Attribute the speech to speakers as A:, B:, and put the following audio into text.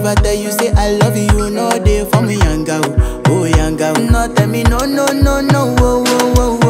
A: If I tell you say I love you, you know they for me, young girl. Oh, young girl. No, tell me no, no, no, no, oh, oh, oh.